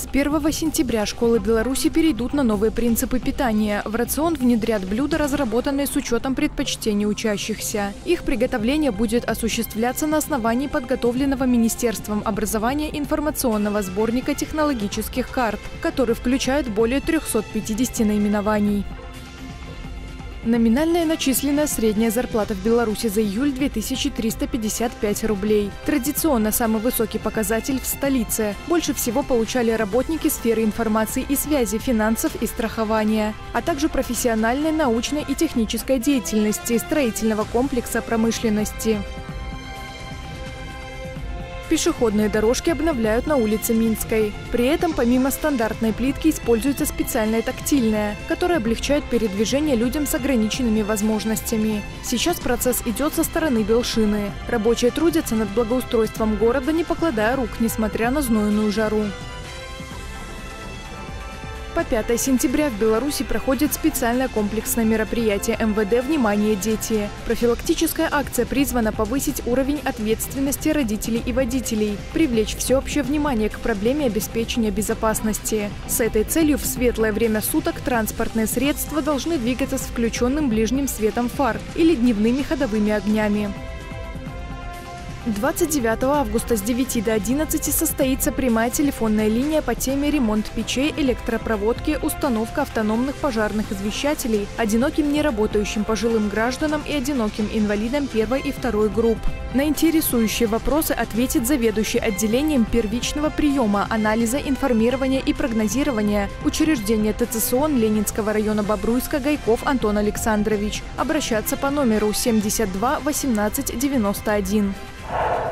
1 сентября школы Беларуси перейдут на новые принципы питания. В рацион внедрят блюда, разработанные с учетом предпочтений учащихся. Их приготовление будет осуществляться на основании подготовленного Министерством образования информационного сборника технологических карт, который включает более 350 наименований. Номинальная начисленная средняя зарплата в Беларуси за июль – 2355 рублей. Традиционно самый высокий показатель в столице. Больше всего получали работники сферы информации и связи, финансов и страхования, а также профессиональной, научной и технической деятельности, строительного комплекса, промышленности. Пешеходные дорожки обновляют на улице Минской. При этом помимо стандартной плитки используется специальная тактильная, которая облегчает передвижение людям с ограниченными возможностями. Сейчас процесс идет со стороны Белшины. Рабочие трудятся над благоустройством города, не покладая рук, несмотря на знойную жару. По 5 сентября в Беларуси проходит специальное комплексное мероприятие МВД «Внимание, дети». Профилактическая акция призвана повысить уровень ответственности родителей и водителей, привлечь всеобщее внимание к проблеме обеспечения безопасности. С этой целью в светлое время суток транспортные средства должны двигаться с включенным ближним светом фар или дневными ходовыми огнями. 29 августа с 9 до 11 состоится прямая телефонная линия по теме «Ремонт печей, электропроводки, установка автономных пожарных извещателей одиноким неработающим пожилым гражданам и одиноким инвалидам 1 и 2 групп». На интересующие вопросы ответит заведующий отделением первичного приема, анализа, информирования и прогнозирования учреждения ТЦСОН Ленинского района Бобруйска Гайков Антон Александрович. Обращаться по номеру 72 18 91.